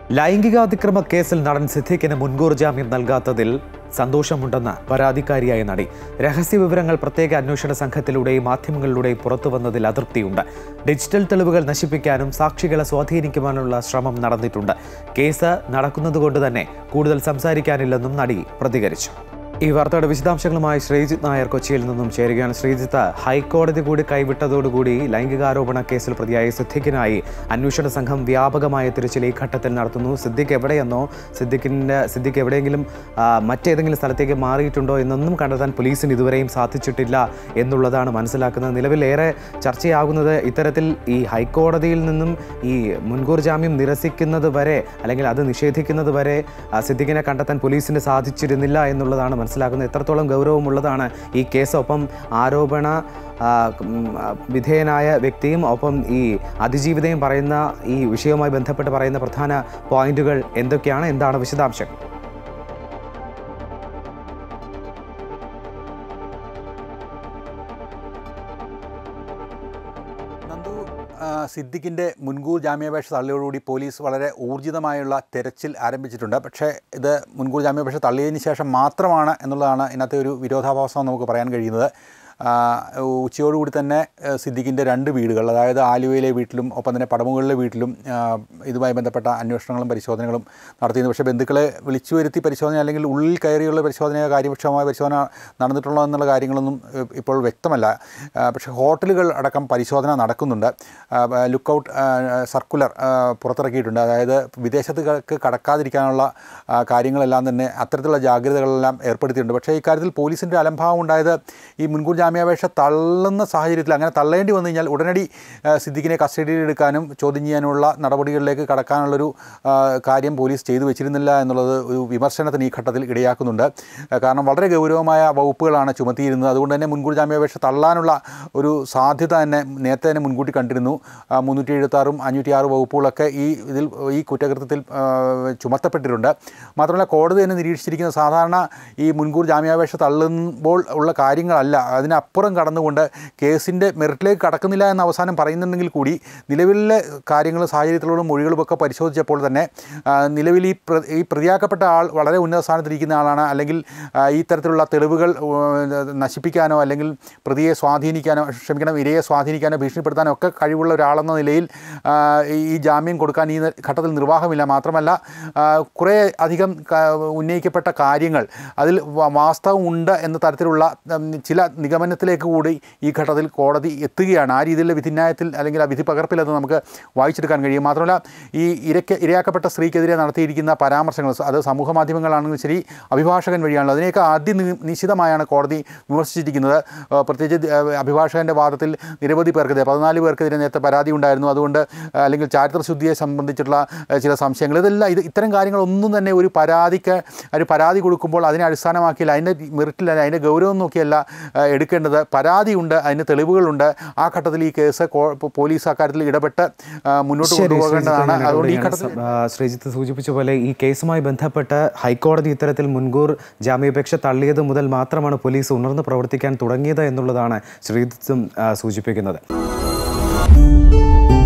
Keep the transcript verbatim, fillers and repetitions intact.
ലൈംഗികാതിക്രമ കേസിൽ നടൻ സിദ്ദീഖിന് മുൻകൂർ ജാമ്യം നൽകാത്തതിൽ സന്തോഷമുണ്ടെന്ന് പരാതിക്കാരിയായ നടി. രഹസ്യ വിവരങ്ങൾ പ്രത്യേക അന്വേഷണ സംഘത്തിലൂടെയും മാധ്യമങ്ങളിലൂടെയും പുറത്തുവന്നതിൽ അതൃപ്തിയുണ്ട്. ഡിജിറ്റൽ തെളിവുകൾ നശിപ്പിക്കാനും സാക്ഷികളെ സ്വാധീനിക്കുവാനുള്ള ശ്രമം നടന്നിട്ടുണ്ട്. കേസ് നടക്കുന്നതുകൊണ്ട് തന്നെ കൂടുതൽ സംസാരിക്കാനില്ലെന്നും നടി പ്രതികരിച്ചു. ഈ വാർത്തയുടെ വിശദാംശങ്ങളുമായി ശ്രീജിത്ത് നായർ കൊച്ചിയിൽ നിന്നും ചേരുകയാണ്. ശ്രീജിത്ത്, ഹൈക്കോടതി കൂടി കൈവിട്ടതോടുകൂടി ലൈംഗികാരോപണ കേസിൽ പ്രതിയായ സിദ്ദീഖിനായി അന്വേഷണ സംഘം വ്യാപകമായ തിരച്ചിൽ ഈ ഘട്ടത്തിൽ നടത്തുന്നു. സിദ്ദീഖ് എവിടെയെന്നോ സിദ്ദീഖിൻ്റെ സിദ്ദീഖ് എവിടെയെങ്കിലും മറ്റേതെങ്കിലും സ്ഥലത്തേക്ക് മാറിയിട്ടുണ്ടോ എന്നൊന്നും കണ്ടെത്താൻ പോലീസിന് ഇതുവരെയും സാധിച്ചിട്ടില്ല എന്നുള്ളതാണ് മനസ്സിലാക്കുന്നത്. നിലവിലേറെ ചർച്ചയാകുന്നത് ഇത്തരത്തിൽ ഈ ഹൈക്കോടതിയിൽ നിന്നും ഈ മുൻകൂർ ജാമ്യം നിരസിക്കുന്നത് വരെ അല്ലെങ്കിൽ അത് നിഷേധിക്കുന്നത് വരെ സിദ്ദീഖിനെ കണ്ടെത്താൻ പോലീസിന് സാധിച്ചിരുന്നില്ല എന്നുള്ളതാണ് മനസ്സിലാക്കുന്നത്. എത്രത്തോളം ഗൗരവമുള്ളതാണ് ഈ കേസ്? ഒപ്പം ആരോപണ വിധേയനായ വ്യക്തിയും ഒപ്പം ഈ അതിജീവിതയും പറയുന്ന ഈ വിഷയവുമായി ബന്ധപ്പെട്ട് പറയുന്ന പ്രധാന പോയിന്റുകൾ എന്തൊക്കെയാണ്? എന്താണ് വിശദാംശം? സിദ്ദീഖിൻ്റെ മുൻകൂർ ജാമ്യാപേക്ഷ തള്ളിയോടുകൂടി പോലീസ് വളരെ ഊർജിതമായുള്ള തെരച്ചിൽ ആരംഭിച്ചിട്ടുണ്ട്. പക്ഷേ ഇത് മുൻകൂർ ജാമ്യാപേക്ഷ തള്ളിയതിന് ശേഷം മാത്രമാണ് എന്നുള്ളതാണ് ഇതിനകത്തെ ഒരു വിരോധാഭാസം നമുക്ക് പറയാൻ കഴിയുന്നത്. ഉച്ചയോടുകൂടി തന്നെ സിദ്ദീഖിൻ്റെ രണ്ട് വീടുകൾ, അതായത് ആലുവയിലെ വീട്ടിലും ഒപ്പം തന്നെ പടമുകളിലെ വീട്ടിലും ഇതുമായി ബന്ധപ്പെട്ട അന്വേഷണങ്ങളും പരിശോധനകളും നടത്തിയിരുന്നു. പക്ഷേ ബന്ധുക്കളെ വിളിച്ചു വരുത്തി പരിശോധന അല്ലെങ്കിൽ ഉള്ളിൽ കയറിയുള്ള പരിശോധനയോ കാര്യപക്ഷമായ പരിശോധന നടന്നിട്ടുള്ളോ എന്നുള്ള കാര്യങ്ങളൊന്നും ഇപ്പോൾ വ്യക്തമല്ല. പക്ഷേ ഹോട്ടലുകൾ അടക്കം പരിശോധന നടക്കുന്നുണ്ട്. ലുക്കൗട്ട് സർക്കുലർ പുറത്തിറക്കിയിട്ടുണ്ട്. അതായത് വിദേശത്തേക്ക് കടക്കാതിരിക്കാനുള്ള കാര്യങ്ങളെല്ലാം തന്നെ അത്തരത്തിലുള്ള ജാഗ്രതകളെല്ലാം ഏർപ്പെടുത്തിയിട്ടുണ്ട്. പക്ഷേ ഇക്കാര്യത്തിൽ പോലീസിൻ്റെ അലംഭാവം ഉണ്ടായത് ഈ മുൻകൂർ ജാമ്യാപേക്ഷ തള്ളുന്ന സാഹചര്യത്തിൽ അങ്ങനെ തള്ളേണ്ടി വന്നു കഴിഞ്ഞാൽ ഉടനടി സിദ്ദീഖിനെ കസ്റ്റഡിയിലെടുക്കാനും ചോദ്യം ചെയ്യാനുള്ള നടപടികളിലേക്ക് കടക്കാനുള്ളൊരു കാര്യം പോലീസ് ചെയ്തു വെച്ചിരുന്നില്ല എന്നുള്ളത് ഒരു വിമർശനത്തിന് ഈ ഘട്ടത്തിൽ ഇടയാക്കുന്നുണ്ട്. കാരണം വളരെ ഗൗരവമായ വകുപ്പുകളാണ് ചുമത്തിയിരുന്നത്. അതുകൊണ്ട് തന്നെ മുൻകൂർ ജാമ്യാപേക്ഷ തള്ളാനുള്ള ഒരു സാധ്യത തന്നെ നേരത്തെ തന്നെ മുൻകൂട്ടി കണ്ടിരുന്നു. മുന്നൂറ്റി എഴുപത്താറും അഞ്ഞൂറ്റി ആറ് വകുപ്പുകളൊക്കെ ഈ ഇതിൽ ഈ കുറ്റകൃത്യത്തിൽ ചുമത്തപ്പെട്ടിട്ടുണ്ട്. മാത്രമല്ല കോടതി തന്നെ നിരീക്ഷിച്ചിരിക്കുന്ന സാധാരണ ഈ മുൻകൂർ ജാമ്യാപേക്ഷ തള്ളുമ്പോൾ ഉള്ള കാര്യങ്ങളല്ല, അതിനപ്പുറം കടന്നുകൊണ്ട് കേസിൻ്റെ മെറിറ്റിലേക്ക് കടക്കുന്നില്ല എന്ന് അവസാനം പറയുന്നുണ്ടെങ്കിൽ കൂടി നിലവിലെ കാര്യങ്ങളും സാഹചര്യത്തിലുള്ള മൊഴികളുമൊക്കെ പരിശോധിച്ചപ്പോൾ തന്നെ നിലവിൽ ഈ ഈ പ്രതിയാക്കപ്പെട്ട ആൾ വളരെ ഉന്നത സ്ഥാനത്തിരിക്കുന്ന ആളാണ്. അല്ലെങ്കിൽ ഈ തരത്തിലുള്ള തെളിവുകൾ നശിപ്പിക്കാനോ അല്ലെങ്കിൽ പ്രതിയെ സ്വാധീനിക്കാനോ ക്ഷമിക്കണം ഇരയെ സ്വാധീനിക്കാനോ ഭീഷണിപ്പെടുത്താനോ ഒക്കെ കഴിവുള്ള ഒരാളെന്ന നിലയിൽ ഈ ജാമ്യം കൊടുക്കാൻ ഈ ഘട്ടത്തിൽ നിർവാഹമില്ല. മാത്രമല്ല കുറേ അധികം ഉന്നയിക്കപ്പെട്ട കാര്യങ്ങൾ അതിൽ വാസ്തവം ഉണ്ട് എന്ന തരത്തിലുള്ള ചില നിഗമനത്തിലേക്ക് കൂടി ഈ ഘട്ടത്തിൽ കോടതി എത്തുകയാണ്. ആ രീതിയിലുള്ള വിധിന്യായത്തിൽ അല്ലെങ്കിൽ ആ വിധി പകർപ്പിൽ അത് നമുക്ക് വായിച്ചെടുക്കാൻ കഴിയും. മാത്രമല്ല ഈ ഇരയ്ക്ക് ഇരയാക്കപ്പെട്ട സ്ത്രീക്കെതിരെ നടത്തിയിരിക്കുന്ന പരാമർശങ്ങൾ അത് സമൂഹ മാധ്യമങ്ങളാണെങ്കിലും ശരി അഭിഭാഷകൻ വഴിയാണല്ലോ, അതിനെയൊക്കെ ആദ്യം നിശ്ചിതമായാണ് കോടതി വിമർശിച്ചിരിക്കുന്നത്. പ്രത്യേകിച്ച് അഭിഭാഷകൻ്റെ വാദത്തിൽ നിരവധി പേർക്കെതിരെ പതിനാല് പേർക്കെതിരെ നേരത്തെ പരാതി ഉണ്ടായിരുന്നു. അതുകൊണ്ട് അല്ലെങ്കിൽ ചാരിത്രശുദ്ധിയെ സംബന്ധിച്ചിട്ടുള്ള ചില സംശയങ്ങൾ ഇതെല്ലാം ഇത് ഇത്തരം കാര്യങ്ങളൊന്നും തന്നെ ഒരു പരാതിക്ക് ഒരു പരാതി കൊടുക്കുമ്പോൾ അതിനെ അടിസ്ഥാനമാക്കിയില്ല, അതിൻ്റെ മെറിറ്റിലല്ല, അതിൻ്റെ ഗൗരവം നോക്കിയല്ല എടുക്കേണ്ടത്. പരാതിയുണ്ട്, അതിന് തെളിവുകളുണ്ട്. ആ ഘട്ടത്തിൽ ഈ കേസ് പോലീസ് അക്കാര്യത്തിൽ ഇടപെട്ട് മുന്നോട്ട് കൊണ്ടുപോകേണ്ടതാണ്. അതുകൊണ്ട് ഈ ഘട്ടത്തിൽ ശ്രീജിത്ത് സൂചിപ്പിച്ച പോലെ ഈ കേസുമായി ബന്ധപ്പെട്ട് ഹൈക്കോടതി ഇത്തരത്തിൽ മുൻകൂർ ജാമ്യാപേക്ഷ തള്ളിയത് മുതൽ മാത്രമാണ് പോലീസ് ഉണർന്ന് പ്രവർത്തിക്കാൻ തുടങ്ങിയത് എന്നുള്ളതാണ് ശ്രീജിത്തും സൂചിപ്പിക്കുന്നത്.